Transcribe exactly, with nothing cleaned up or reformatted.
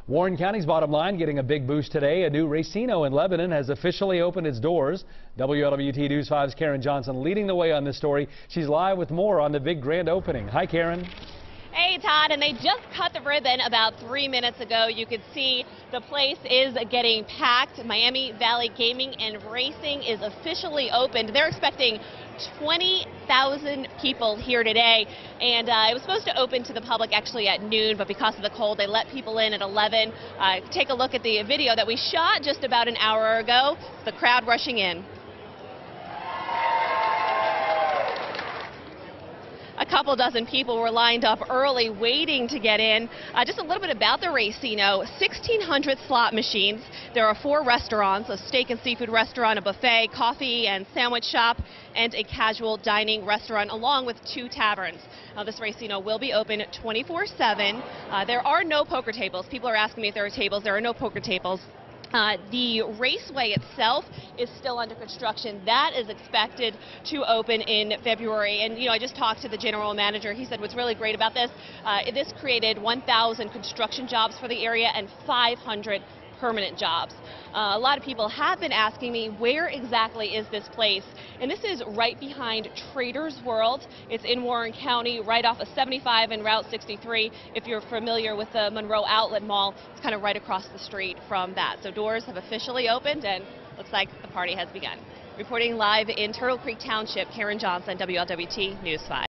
Warren County's bottom line getting a big boost today. A new racino in Lebanon has officially opened its doors. W L W T News five's Karen Johnson leading the way on this story. She's live with more on the big grand opening. Hi, Karen. Hey, Todd, and they just cut the ribbon about three minutes ago. You could see the place is getting packed. Miami Valley Gaming and Racing is officially opened. They're expecting twenty thousand people here today, and uh, it was supposed to open to the public actually at noon, but because of the cold, they let people in at eleven. Uh, take a look at the video that we shot just about an hour ago. The crowd rushing in. A couple dozen people were lined up early waiting to get in. Uh, just a little bit about the racino. sixteen hundred slot machines. There are four restaurants, a steak and seafood restaurant, a buffet, coffee and sandwich shop, and a casual dining restaurant, along with two taverns. Now, this racino will be open twenty-four seven. Uh, there are no poker tables. People are asking me if there are tables. There are no poker tables. Uh, the raceway itself is still under construction. That is expected to open in February. And, you know, I just talked to the general manager. He said what's really great about this, uh, this created one thousand construction jobs for the area and five hundred permanent jobs. Uh, a lot of people have been asking me, where exactly is this place? And this is right behind Trader's World. It's in Warren County, right off of seventy-five and Route sixty-three. If you're familiar with the Monroe Outlet Mall, it's kind of right across the street from that. So doors have officially opened, and looks like the party has begun. Reporting live in Turtle Creek Township, Karen Johnson, W L W T News five.